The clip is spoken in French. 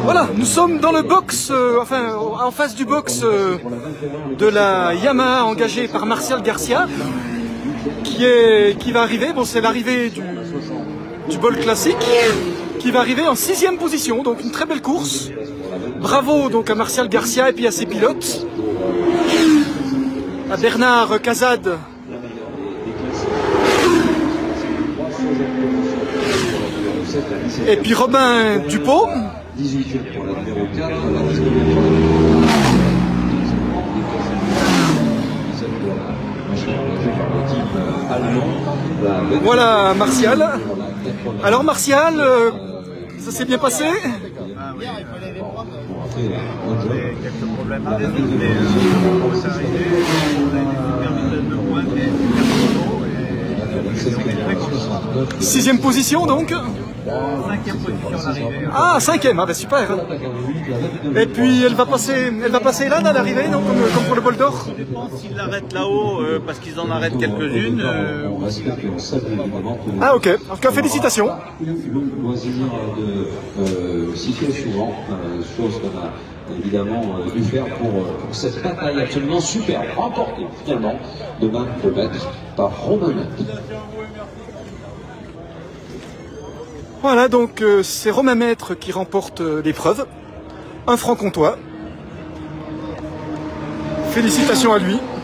Voilà, nous sommes dans le box, enfin en face du box de la Yamaha engagée par Martial Garcia, qui va arriver. Bon, c'est l'arrivée du bol classique, qui va arriver en 6e position, donc une très belle course. Bravo donc à Martial Garcia et puis à ses pilotes, à Bernard Cazade. Et puis Robin Dupont. 18 pour la numéro 4, voilà Martial. Alors Martial, ça s'est bien passé? Quelques problèmes avec mais ça arrivait, on a été permis de moins, mais 6e position donc. 5e position d'arrivée. Ah, 5e, ah ben super. Et puis elle va passer là à l'arrivée, non, comme pour le bol d'or. Ça dépend s'ils l'arrêtent là-haut, parce qu'ils en arrêtent quelques-unes. Ah ok, en tout cas félicitations. Le loisir de siffler souvent, chose qu'on a évidemment dû faire pour cette bataille absolument super, remportée finalement de 20 km par Romain Maître. Voilà, donc c'est Romain Maître qui remporte l'épreuve, un franc-comtois. Félicitations à lui.